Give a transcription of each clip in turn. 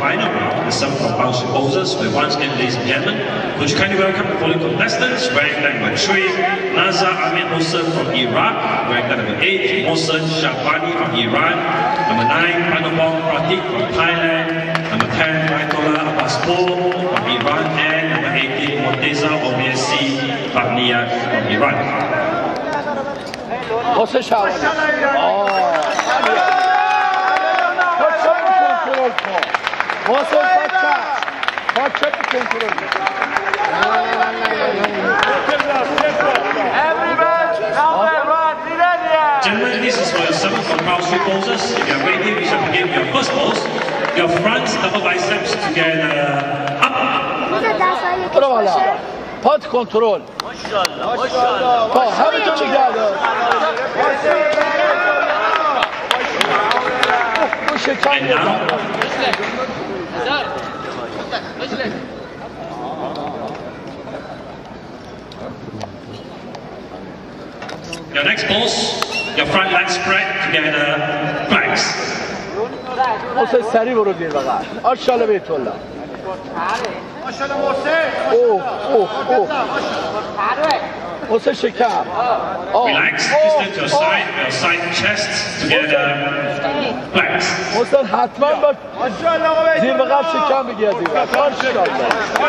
final round, the some compulsory poses. So once again, ladies and gentlemen, could you kindly welcome the following contestants? Ranked number 3, Naza Ahmed Hossein from Iraq. Ranked number 8, Mohsen Shabani from Iran. Number 9, Panobong Pratik from Thailand. Number 10, Ayatollah Abbaspour from Iran. And number 18, Monteza Obiasi Babniyat from Iran. Mohsen Shabani. Gentlemen, this is for your 7th compulsory poses. If you are ready, we shall begin your first pose. Your front double biceps together up. Pod control. همه تو نگه دار. And now, your next pose, your front leg spread together, planks. محسن سریع برو دیر بقید. آشاله بیت الله. آشاله محسن. اوه. محسن شکم. Relax, distance your side chest together, planks. محسن حتما با دیر بقید شکم بگیر دیر بقید. آشاله.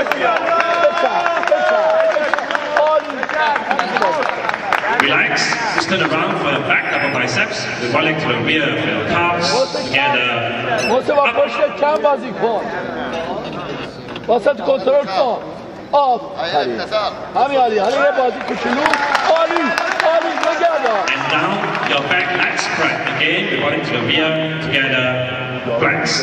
Relax, just turn around for your back double biceps, with one leg to the rear for your calves, together. محسن با پشت کم بازی کن. واسه کنترل کن. آفرین. همین عالی. حالا یه بازی کوچولو. عالی نگه دار. And now your back leg spread again, with one leg to the rear, together, planks.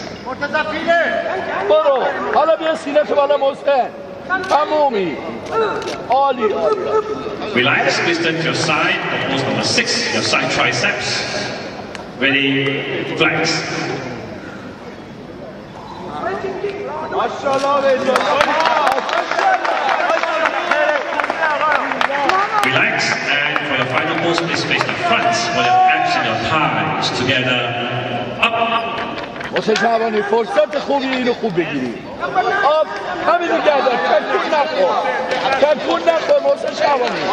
برو. حالا بیا سینه تو بالا محسن. تمومی. عالی. Relax, distance your side, pose number 6, your side triceps. Ready, planks. Relax, and for your final pose, please face the front with your abs and your thighs together, up. محسن شعبانی فرصت خوبی اینو خوب بگیری. همین نگه دار. کتکون نخور محسن شعبانی.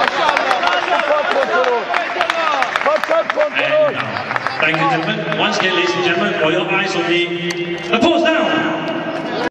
Thank you, gentlemen. Once again, ladies and gentlemen, for your eyes on me. The pose down.